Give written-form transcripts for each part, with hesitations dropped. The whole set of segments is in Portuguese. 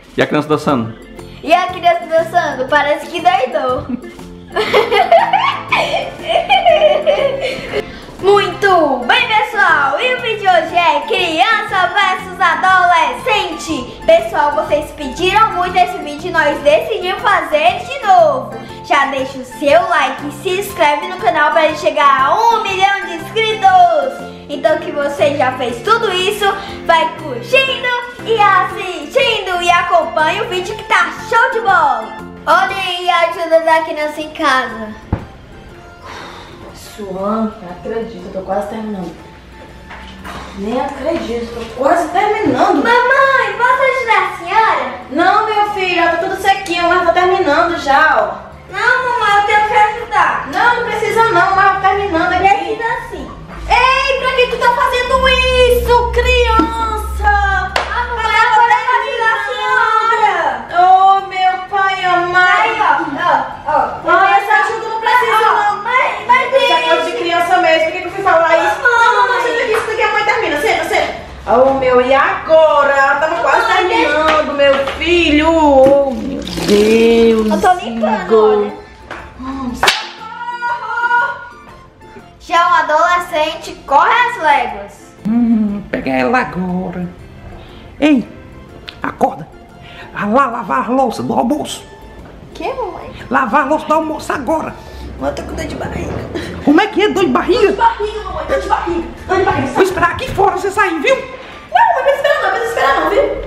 E a criança dançando? E a criança dançando? Parece que doidou. Muito bem, pessoal, e o vídeo de hoje é criança versus adolescente. Pessoal, vocês pediram muito esse vídeo e nós decidimos fazer de novo. Já deixa o seu like e se inscreve no canal para chegar a 1 milhão de inscritos. Então que você já fez tudo isso, vai curtindo e assistindo e acompanha o vídeo que tá show de bola. Olhem aí a ajuda da criança em casa. Suando, não acredito, tô quase terminando. Nem acredito, tô quase terminando. Mamãe, posso ajudar a senhora? Não, meu filho, ó, tá tudo sequinho, mas tô terminando já, ó. Não, mamãe, eu tenho que ajudar. Não precisa não, mas tô terminando aqui. Precisa sim. Ei, pra que tu tá fazendo isso, criança? Ah, mamãe, agora eu vou ajudar a senhora. Oh, meu pai amado. Aí, ó. Ai, essa ajuda não precisa não. Mas Isso é coisa de criança mesmo, por que eu fui falar isso? Não, senta aqui, isso daqui a mãe termina, senta. Oh, meu, e agora? Tava quase terminando, meu filho. Oh, meu Deus. Eu tô limpando, olha. Já um adolescente corre as léguas. Pega ela agora. Ei, acorda. Vai lá lavar a louça do almoço. Que, mamãe? Lavar a louça do almoço agora. Eu tô com dor de barriga. Como é que é? Dor de barriga? Barriga, mamãe, dor de barriga. Dor de barriga. Vou esperar aqui fora você sair, viu? Não precisa esperar não, viu?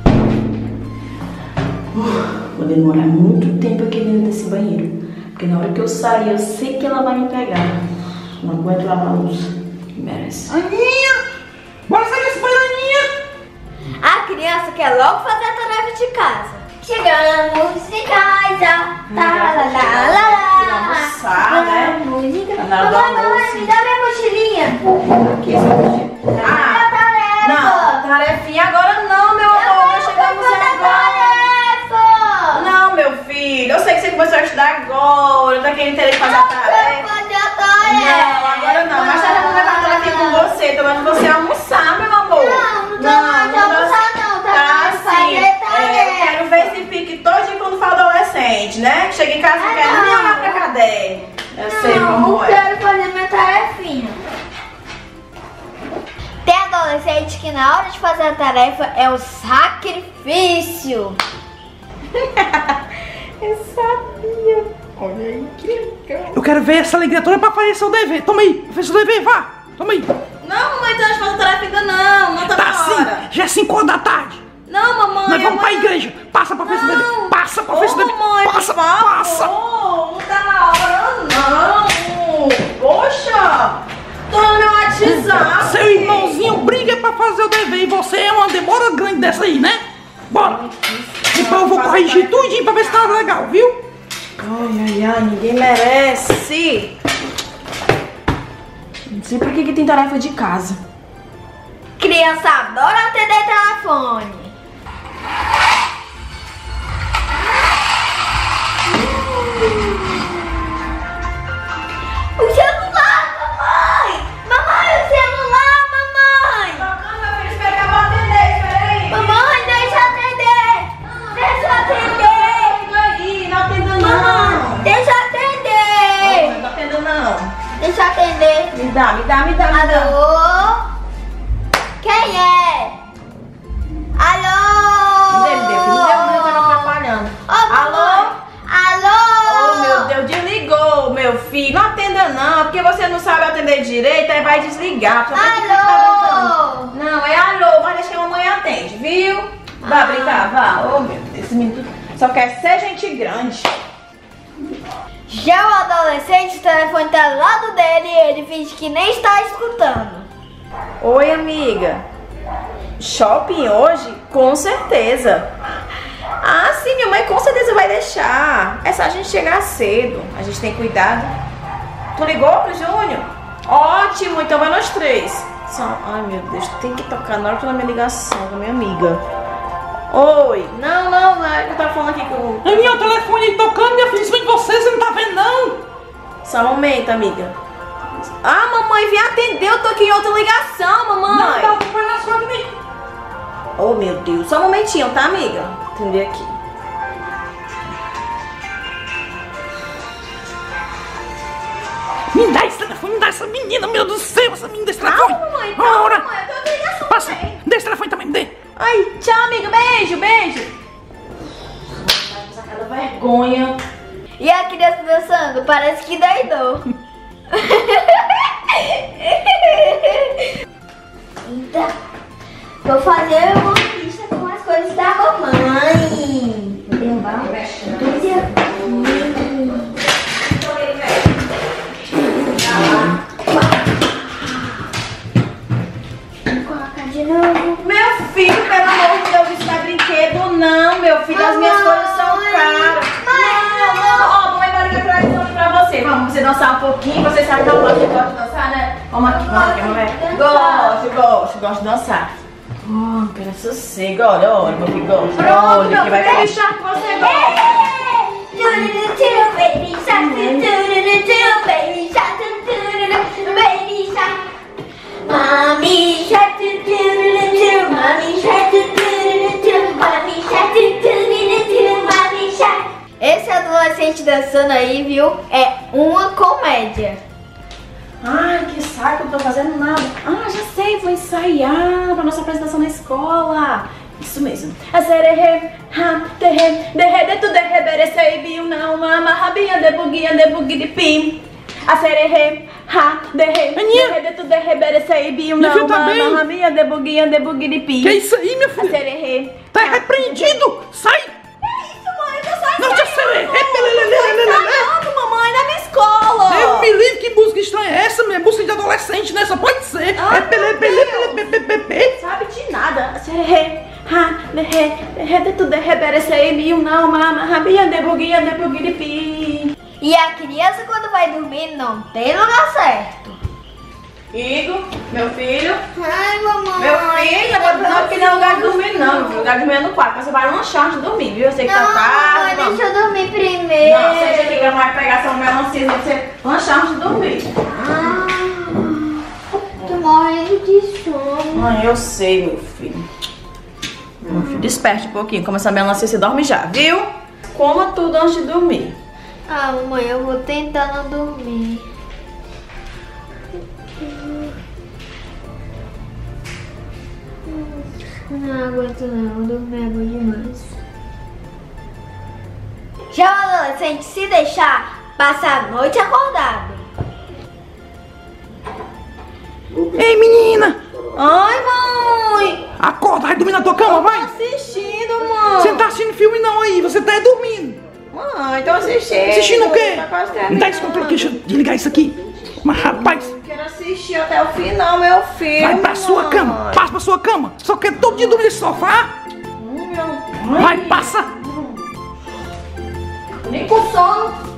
Vou demorar muito tempo aqui dentro desse banheiro. Porque na hora que eu sair, eu sei que ela vai me pegar. Não aguento lavar a louça. Merece. Aninha! Bora sair desse banheiro, Aninha! A criança quer logo fazer a tarefa de casa. Chegamos em casa. Almoçar, né? Música. Tá na hora do Mamãe, almoço. me dá minha mochilinha. Aqui, essa mochila. A tarefa. Não, tarefinha agora não, meu amor. Nós chegamos agora. Tarefa. Não, meu filho. Eu sei que você começou a estudar agora. Tá querendo ter que fazer a tarefa. Não, agora não. Mas tarde eu vou levar a tarefinha com você. Tô mandando você almoçar, meu amor. Não tô mais de almoçar não. Tá sim. Fazer tarefa. Eu quero ver esse pique todinho quando for adolescente, né? Que chega em casa e não quer nem olhar pra caderno. Eu sei como Não é. quero fazer minha tarefinha. Tem adolescente que na hora de fazer a tarefa é o sacrifício. Eu sabia. Olha aí, que legal. Eu quero ver essa alegria toda pra fazer seu dever. Toma aí, faz seu dever, vá. Toma aí. Não, mamãe, então a gente faz a tarefa ainda não. Não tá Tá na sim, hora. já é 5 horas da tarde. Não, mamãe. Nós vamos pra amanhã- igreja. Passa pra fazer seu dever. Não. Passa pra fazer seu dever. Mamãe, Passa, por favor. passa. Não tá na hora, não. Poxa. Tô no meu WhatsApp. Seu irmãozinho briga pra fazer o dever e você é uma demora grande dessa aí, né? Bora. Depois eu vou corrigir tudinho pra ver se tá legal, viu? Ai, ninguém merece. Não sei por que tem tarefa de casa. Criança adora atender telefone. O celular, mamãe! Mamãe, o celular, mamãe! Tocando, meu filho, espera que eu vou atender, espera aí. Mamãe, deixa eu atender! Deixa eu atender! Aí, não atenda Mamãe, não. deixa eu atender! Não atenda não. Deixa eu atender! Me dá. Alô? Quem é? Alô? Me deu, tá me atrapalhando. Ô, mamãe. Alô? Oh, meu Deus, desligou, meu filho. Não atenda não, porque você não sabe atender direito, aí vai desligar. Só pra que tá Alô? brincando. Não, é alô, mas deixa que a mamãe atende, viu? Vá brincar, vá. Oh, meu Deus, esse menino só quer ser gente grande. Já o adolescente, o telefone tá do lado dele e ele finge que nem está escutando. Oi, amiga. Shopping hoje? Com certeza. Ah, sim, minha mãe com certeza vai deixar. É só a gente chegar cedo. A gente tem cuidado. Tu ligou pro Júnior? Ótimo, então vai nós três. Ai, meu Deus, tem que tocar na hora que ela minha ligação com a minha amiga. Oi. Não, é que eu tava falando aqui com... Aninha, o telefone aí tocando, minha filha, isso vem de você não tá vendo não? Só um momento, amiga. Ah, mamãe, vem atender, eu tô aqui em outra ligação, mamãe. Não, tá ocupando as coisas dele. Oh, meu Deus, só um momentinho, tá, amiga? atender aqui. Me dá esse telefone, me dá essa menina, meu Deus do céu, essa menina desse telefone. Calma, mamãe, calma, Ora. mamãe, eu tô ligação Passa, também. dê esse telefone também, me dê. Ai, tchau, amiga. Beijo, beijo. Essa cara vergonha. E a criança dançando, parece que doidou. Então, vou fazer uma lista com as coisas da mamãe. Vou derrubar tudo aqui. Vou colocar de novo. Meu filho, pelo amor de Deus, isso não é brinquedo, não, meu filho. As minhas coisas são caras. Não. Ó, mamãe vai ligar pra você. Vamos você dançar um pouquinho. Você sabe que eu gosto de dançar, né? Vamos aqui, mamãe. Gosto de dançar. Oh, pera sossego, olha, meu filho, gosto. Pronto, Olha, que vai meu deixar que você gosta. Esse adolescente dançando aí, viu? É uma comédia. Ai, que saco, não tô fazendo nada. Ah, já sei, vou ensaiar pra nossa apresentação na escola. Isso mesmo. A sererê, ha, terre, derre, tu derre, berecei, biu, não, mama, rabinha, debugi, de pim. A sererê, ha, derre, tu derre, berecei, biu, Minha não, filha tá bem? mama, rabinha, debugi, de pim. Que isso aí, minha A filha? sererê. Tá repreendido! Sai! Não, já sei! Mamãe, na minha escola. Deus me livre, que música estranha é essa, minha? Música de adolescente, né? Só pode ser! Ah, É pele. Sabe de nada. A sererê, ha, derre, tu derre, berecei, biu, não, mama, rabinha, debugi, de pim. E a criança quando vai dormir não tem lugar certo. Igor, meu filho. Ai, mamãe. Meu filho, não aqui não é lugar de dormir, não. Meu filho, lugar de dormir é no quarto. Você vai lanchar antes de dormir, viu? Eu sei que tá Não, tarde. mamãe, Vamos. deixa eu dormir primeiro. Não, seja aqui que a mãe vai pegar sua melancia pra você lanchar antes de dormir. Tô morrendo de sono. Mãe, eu sei, meu filho. Meu filho, desperte um pouquinho. Como essa melancia, você dorme já, viu? Coma tudo antes de dormir. Ah, mamãe, eu vou tentar não dormir. Não aguento não, dormir é bom demais. Já o adolescente, se deixar, passa a noite acordado. Ei, menina! Ai, mãe! Acorda, vai dormir na tua cama, vai! Assistindo, mãe! Você não tá assistindo filme não aí, você tá dormindo! Mãe, tô assistindo. Assistindo o quê? Tá quase terminando. Me dá esse controle aqui, deixa eu desligar isso aqui. Mas rapaz, Eu quero assistir até o final, meu filho. vai pra sua cama, passa pra sua cama. Só quer todo dia dormir nesse sofá? Meu... Vai, passa! Nem com sono.